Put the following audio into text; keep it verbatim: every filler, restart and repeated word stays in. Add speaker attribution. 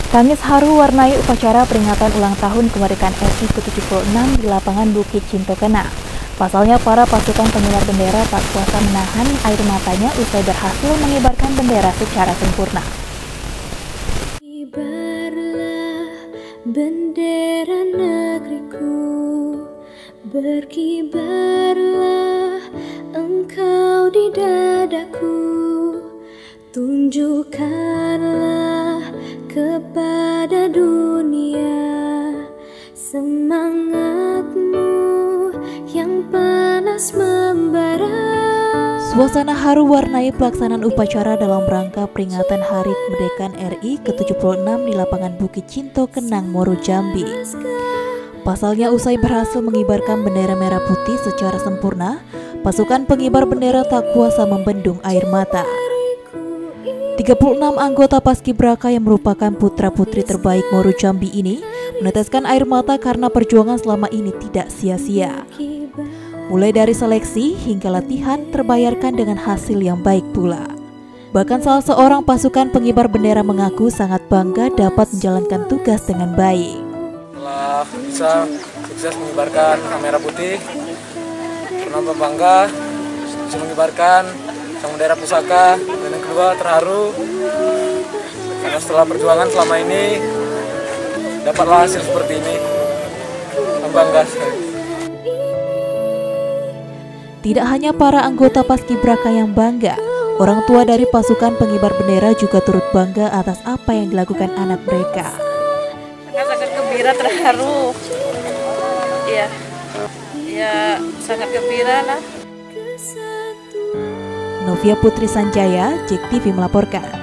Speaker 1: Tangis haru warnai upacara peringatan ulang tahun kemerdekaan R I ke tujuh puluh enam di lapangan Bukit Cinto Kenang. Pasalnya para pasukan pengibar bendera tak kuasa menahan air matanya usai berhasil mengibarkan bendera secara sempurna.
Speaker 2: Kibarlah bendera negeriku, berkibarlah engkau di dadaku, tunjukkanlah kepada dunia semangatmu yang panas membara.
Speaker 1: Suasana haru warnai pelaksanaan upacara dalam rangka peringatan Hari Kemerdekaan R I ke tujuh puluh enam di lapangan Bukit Cinto Kenang, Moro, Jambi. Pasalnya usai berhasil mengibarkan bendera merah putih secara sempurna, pasukan pengibar bendera tak kuasa membendung air mata. tiga puluh enam anggota Paskibraka yang merupakan putra-putri terbaik Moro Jambi ini meneteskan air mata karena perjuangan selama ini tidak sia-sia. Mulai dari seleksi hingga latihan terbayarkan dengan hasil yang baik pula. Bahkan salah seorang pasukan pengibar bendera mengaku sangat bangga dapat menjalankan tugas dengan baik.
Speaker 3: Setelah bisa sukses mengibarkan merah putih, pernah bangga bisa mengibarkan sang bendera pusaka, dan yang kedua terharu karena setelah perjuangan selama ini dapatlah hasil seperti ini. Bangga sekali.
Speaker 1: Tidak hanya para anggota Paskibraka yang bangga, orang tua dari pasukan pengibar bendera juga turut bangga atas apa yang dilakukan anak mereka.
Speaker 4: Sangat gembira, terharu. Iya, ya sangat gembira lah.
Speaker 1: Novia Putri Sanjaya, J E K T V melaporkan.